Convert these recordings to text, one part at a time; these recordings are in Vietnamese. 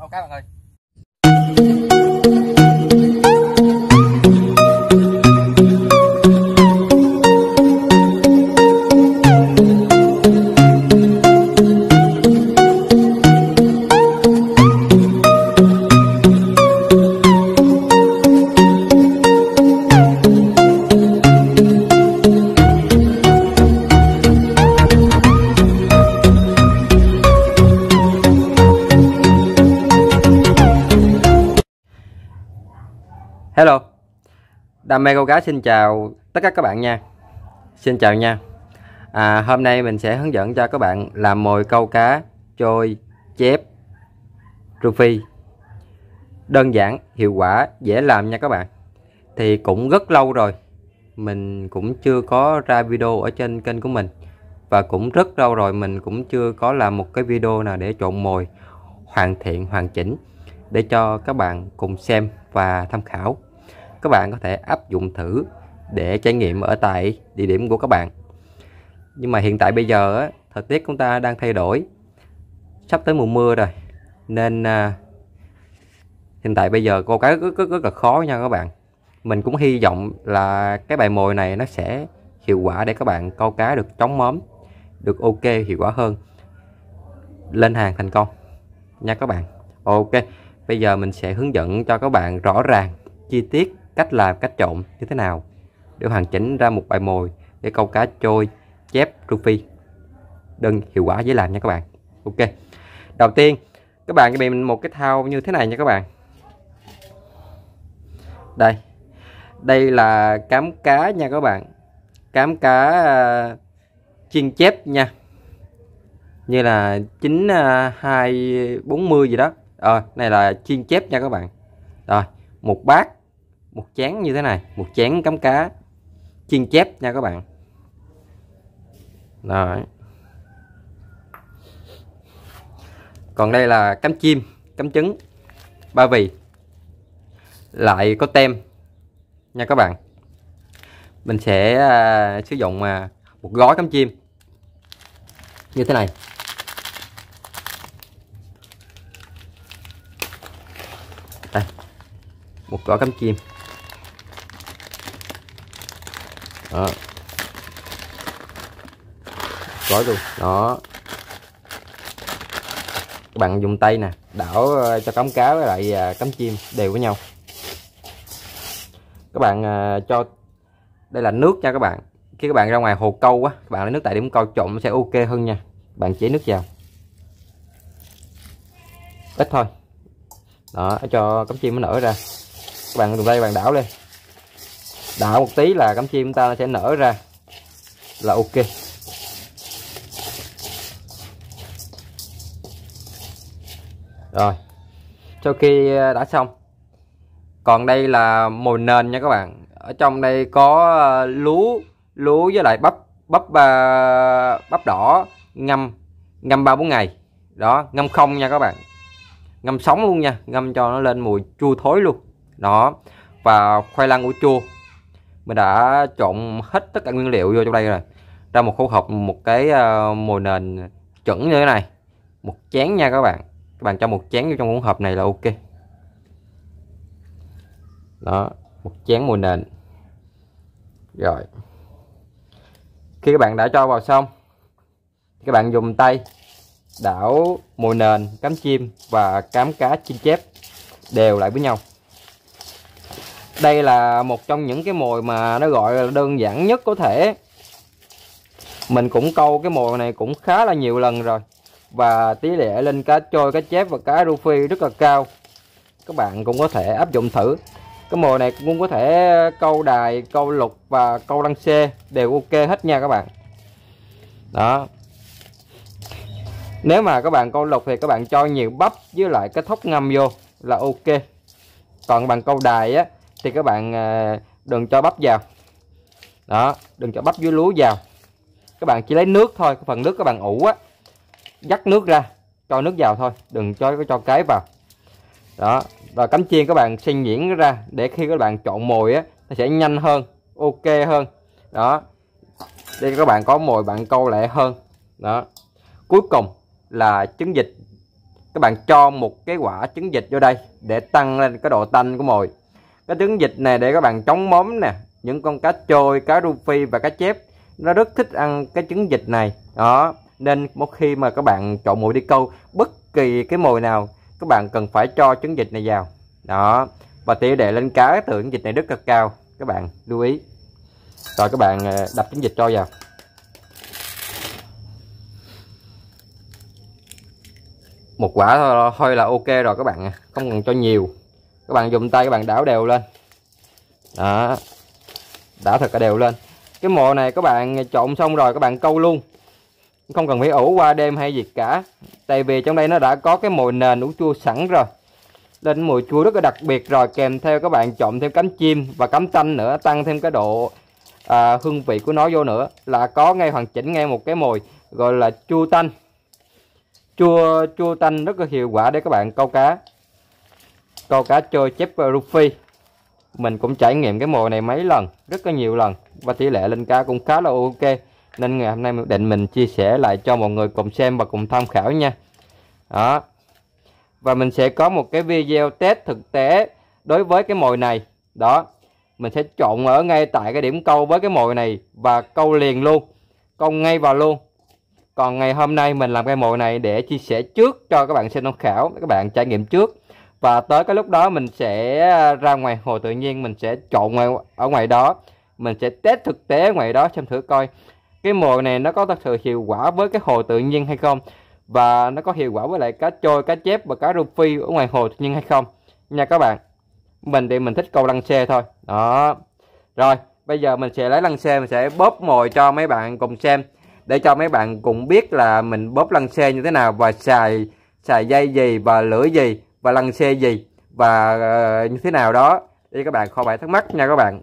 Ok bạn ơi. Hello, Đam mê câu cá xin chào tất cả các bạn nha. Xin chào nha. Hôm nay mình sẽ hướng dẫn cho các bạn làm mồi câu cá trôi, chép, rô phi. Đơn giản, hiệu quả, dễ làm nha các bạn. Thì cũng rất lâu rồi mình cũng chưa có ra video ở trên kênh của mình. Và cũng rất lâu rồi mình cũng chưa có làm một cái video nào để trộn mồi hoàn thiện, hoàn chỉnh để cho các bạn cùng xem và tham khảo. Các bạn có thể áp dụng thử để trải nghiệm ở tại địa điểm của các bạn. Nhưng mà hiện tại bây giờ thời tiết chúng ta đang thay đổi, sắp tới mùa mưa rồi, nên hiện tại bây giờ câu cá rất là khó nha các bạn. Mình cũng hy vọng là cái bài mồi này nó sẽ hiệu quả để các bạn câu cá được trống móm, được ok, hiệu quả hơn, lên hàng thành công nha các bạn. Ok, bây giờ mình sẽ hướng dẫn cho các bạn rõ ràng, chi tiết cách làm, cách trộn như thế nào để hoàn chỉnh ra một bài mồi để câu cá trôi, chép, rô phi hiệu quả, dễ làm nha các bạn. Ok, đầu tiên các bạn chuẩn bị một cái thao như thế này nha các bạn. Đây là cám cá nha các bạn, cám cá chiên chép nha, như là 9240 gì đó. Này là chiên chép nha các bạn. Rồi, một bát, một chén như thế này, một chén cám cá chiên chép nha các bạn. Rồi. Còn đây là cám chim, cám trứng, ba vì, lại có tem nha các bạn. Mình sẽ sử dụng một gói cám chim như thế này. Đây, một gói cám chim. Đó, gói luôn. Đó, các bạn dùng tay nè, đảo cho cám cá với lại cám chim đều với nhau. Các bạn cho, đây là nước nha các bạn. Khi các bạn ra ngoài hồ câu á, các bạn lấy nước tại điểm câu trộn sẽ ok hơn nha. Bạn chế nước vào ít thôi. Đó, cho cám chim nó nở ra. Các bạn dùng tay bạn đảo lên, đảo một tí là cám chim chúng ta sẽ nở ra là ok. Rồi, sau khi đã xong, còn đây là mồi nền nha các bạn. Ở trong đây có lúa với lại bắp đỏ ngâm 3-4 ngày. Đó, ngâm không nha các bạn, ngâm sống luôn nha, ngâm cho nó lên mùi chua thối luôn. Đó, và khoai lang ủ chua. Mình đã trộn hết tất cả nguyên liệu vô trong đây rồi, ra một khối hộp, một cái mồi nền chuẩn như thế này, một chén nha các bạn. Các bạn cho một chén vô trong hỗn hợp này là ok. Đó, một chén mồi nền. Rồi, khi các bạn đã cho vào xong, các bạn dùng tay đảo mồi nền, cám chim và cám cá chiên chép đều lại với nhau. Đây là một trong những cái mồi mà nó gọi là đơn giản nhất có thể. Mình cũng câu cái mồi này cũng khá là nhiều lần rồi, và tỷ lệ lên cá trôi, cá chép và cá rô phi rất là cao. Các bạn cũng có thể áp dụng thử. Cái mồi này cũng có thể câu đài, câu lục và câu đăng xê đều ok hết nha các bạn. Đó, nếu mà các bạn câu lục thì các bạn cho nhiều bắp với lại cái thóc ngâm vô là ok. Còn bằng câu đài á thì các bạn đừng cho bắp vào. Đó, đừng cho bắp với lúa vào. Các bạn chỉ lấy nước thôi, cái phần nước các bạn ủ á, dắt nước ra, cho nước vào thôi, đừng cho cái vào. Đó, và cắm chiên các bạn xay nhuyễn ra để khi các bạn trộn mồi á nó sẽ nhanh hơn, ok hơn. Đó, để các bạn có mồi bạn câu lẹ hơn. Đó, cuối cùng là trứng vịt các bạn cho một cái quả trứng vịt vô đây để tăng lên cái độ tanh của mồi. Cái trứng vịt này để các bạn chống móm nè, những con cá trôi, cá rô phi và cá chép nó rất thích ăn cái trứng vịt này đó. Nên một khi mà các bạn chọn mồi đi câu bất kỳ cái mồi nào, các bạn cần phải cho trứng vịt này vào đó, và tỷ lệ lên cá từ trứng vịt này rất là cao, các bạn lưu ý. Rồi các bạn đập trứng vịt cho vào. Một quả thôi là ok rồi các bạn, không cần cho nhiều. Các bạn dùng tay các bạn đảo đều lên đó, đảo thật cả đều lên. Cái mồi này các bạn trộn xong rồi các bạn câu luôn, không cần phải ủ qua đêm hay gì cả, tại vì trong đây nó đã có cái mồi nền ủ chua sẵn rồi, nên mùi chua rất là đặc biệt rồi. Kèm theo các bạn trộn thêm cánh chim và cắm tanh nữa, tăng thêm cái độ hương vị của nó vô nữa, là có ngay hoàn chỉnh ngay một cái mồi gọi là chua tanh. Chua tanh rất là hiệu quả để các bạn câu cá trôi chép rô phi. Mình cũng trải nghiệm cái mồi này mấy lần, rất là nhiều lần, và tỷ lệ lên cá cũng khá là ok, nên ngày hôm nay định mình chia sẻ lại cho mọi người cùng xem và cùng tham khảo nha đó. Và mình sẽ có một cái video test thực tế đối với cái mồi này đó. Mình sẽ trộn ở ngay tại cái điểm câu với cái mồi này và câu liền luôn, câu ngay vào luôn. Còn ngày hôm nay mình làm cái mồi này để chia sẻ trước cho các bạn xem tham khảo, các bạn trải nghiệm trước, và tới cái lúc đó mình sẽ ra ngoài hồ tự nhiên, mình sẽ trộn ở ngoài đó, mình sẽ test thực tế ở ngoài đó xem thử coi cái mồi này nó có thật sự hiệu quả với cái hồ tự nhiên hay không, và nó có hiệu quả với lại cá trôi, cá chép và cá rô phi ở ngoài hồ tự nhiên hay không nha các bạn. Mình thì mình thích câu lăng xê thôi đó. Rồi bây giờ mình sẽ lấy lăng xê, mình sẽ bóp mồi cho mấy bạn cùng xem, để cho mấy bạn cùng biết là mình bóp lăng xê như thế nào, và xài dây gì và lưỡi gì và lăng xê gì và như thế nào đó, để các bạn khỏi phải thắc mắc nha các bạn.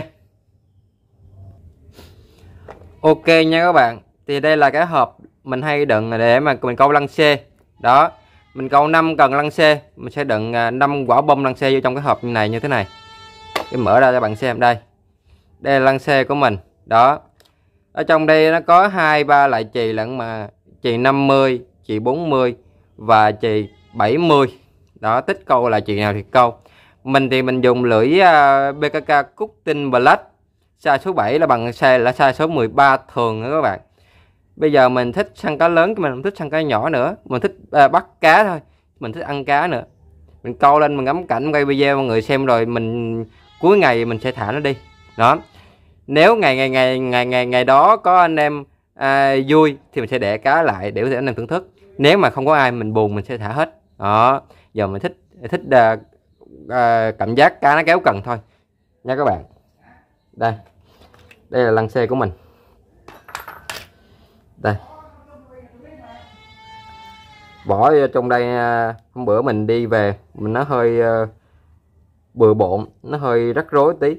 Ok nha các bạn. Thì đây là cái hộp mình hay đựng để mà mình câu lăng xê đó. Mình câu 5 cần lăng xê, mình sẽ đựng 5 quả bông lăng xê vô trong cái hộp như thế này. Cái mở ra cho bạn xem đây. Đây là lăng xê của mình đó. Ở trong đây nó có 2-3 loại chì lận, mà chì 50, chì 40 và chì 70 đó. Thích câu là chì nào thì câu. Mình thì mình dùng lưỡi BKK Cutting Black size số 7 là bằng size số 13 thường đó các bạn. Bây giờ mình thích săn cá lớn, mình không thích săn cá nhỏ nữa, mình thích bắt cá thôi, mình thích ăn cá nữa. Mình câu lên mình ngắm cảnh, quay video mọi người xem, rồi mình cuối ngày mình sẽ thả nó đi đó. Nếu ngày đó có anh em vui thì mình sẽ để cá lại để có thể anh em thưởng thức. Nếu mà không có ai mình buồn mình sẽ thả hết đó. Giờ mình thích cảm giác cá nó kéo cần thôi nha các bạn. Đây là lăng xê của mình đây, bỏ trong đây. Hôm bữa mình đi về mình nó hơi bừa bộn, nó hơi rắc rối tí.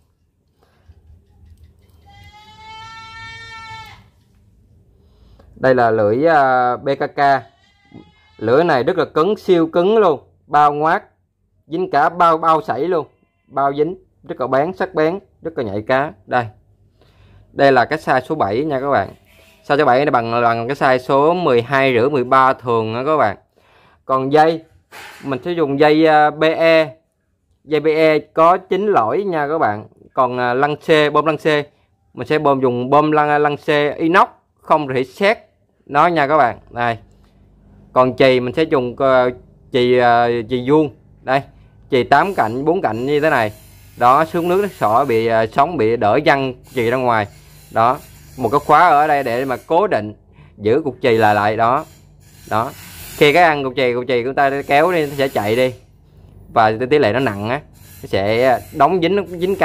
Đây là lưỡi BKK. Lưỡi này rất là cứng, siêu cứng luôn, bao ngoát, dính cá bao sảy luôn, bao dính, rất là bén, sắc bén, rất là nhạy cá. Đây là cái size số 7 nha các bạn. Size số 7 này bằng cái size số 12 rưỡi 13 thường đó các bạn. Còn dây mình sẽ dùng dây BE. Dây BE có 9 lõi nha các bạn. Còn lăng xê, bơm lăng xê mình sẽ dùng bơm lăng xê inox không rỉ sét nó nha các bạn. Đây. Còn chì mình sẽ dùng chì vuông. Đây, chì 8 cạnh, 4 cạnh như thế này. Đó, xuống nước sọ bị sóng bị đỡ văng chì ra ngoài. Đó, một cái khóa ở đây để mà cố định giữ cục chì lại đó. Đó. Khi cái ăn cục chì của ta kéo đi nó sẽ chạy đi. Và tỷ lệ nó nặng á, nó sẽ đóng dính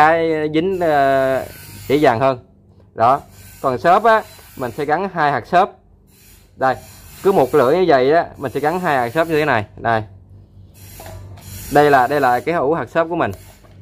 dễ dàng hơn. Đó. Còn xốp á, mình sẽ gắn 2 hạt xốp. Đây, cứ một lưỡi như vậy á, mình sẽ gắn 2 hạt xốp như thế này. Đây là cái ủ hạt xốp của mình.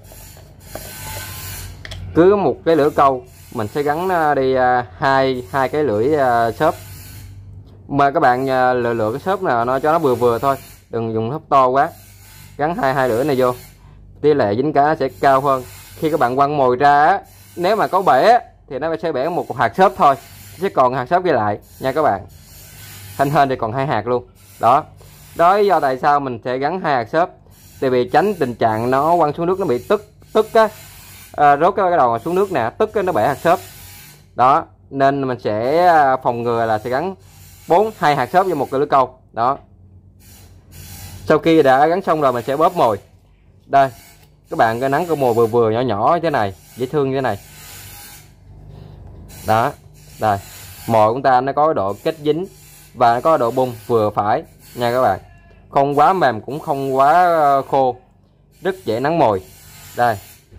Cứ một cái lưỡi câu mình sẽ gắn đi hai cái lưỡi xốp. Mà các bạn lựa cái xốp nào nó cho nó vừa thôi, đừng dùng hấp to quá. Gắn hai lưỡi này vô, tỷ lệ dính cá sẽ cao hơn. Khi các bạn quăng mồi ra á, nếu mà có bể thì nó sẽ bể một hạt xốp thôi, sẽ còn hạt xốp kia lại nha các bạn. Hên thì còn 2 hạt luôn. Đó. Đó lý do tại sao mình sẽ gắn 2 hạt xốp, tại vì tránh tình trạng nó quăng xuống nước nó bị tức á, rốt cái đầu mà xuống nước nè, tức nó bể hạt xốp. Đó nên mình sẽ phòng ngừa là sẽ gắn 2 hạt xốp vô một cái lưới câu. Đó, sau khi đã gắn xong rồi mình sẽ bóp mồi. Đây các bạn cái nắng con mồi vừa vừa nhỏ nhỏ như thế này, dễ thương như thế này. Đó, đây mồi của ta nó có độ kết dính và nó có độ bung vừa phải nha các bạn, không quá mềm cũng không quá khô, rất dễ nắng mồi. Đây,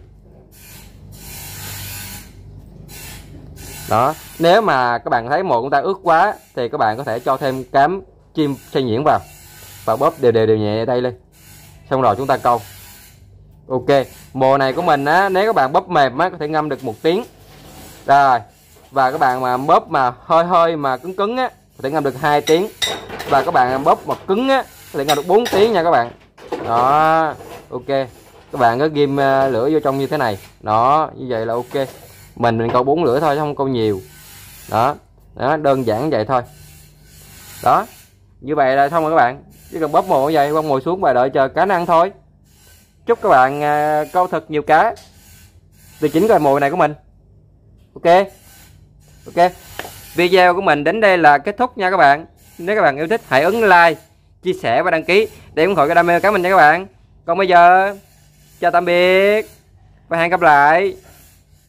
đó, nếu mà các bạn thấy mồi của ta ướt quá thì các bạn có thể cho thêm cám chim xay nhuyễn vào và bóp đều nhẹ đây lên, xong rồi chúng ta câu. Ok, mồi này của mình á, nếu các bạn bóp mềm á có thể ngâm được 1 tiếng rồi, và các bạn mà bóp mà hơi mà cứng á có thể ngâm được 2 tiếng, và các bạn bóp mà cứng á có thể ngâm được 4 tiếng nha các bạn. Đó, ok, các bạn cứ ghim lửa vô trong như thế này. Đó, như vậy là ok. Mình câu 4 lửa thôi chứ không câu nhiều. Đó, đơn giản vậy thôi. Đó, như vậy là xong rồi các bạn. Chỉ cần bóp mồi như vậy, quăng mồi xuống và đợi chờ cá nó ăn thôi. Chúc các bạn câu thật nhiều cá từ chính con mồi này của mình. Ok, ok, video của mình đến đây là kết thúc nha các bạn. Nếu các bạn yêu thích hãy ấn like, chia sẻ và đăng ký để ủng hộ cái đam mê cá mình nha các bạn. Còn bây giờ chào tạm biệt và hẹn gặp lại.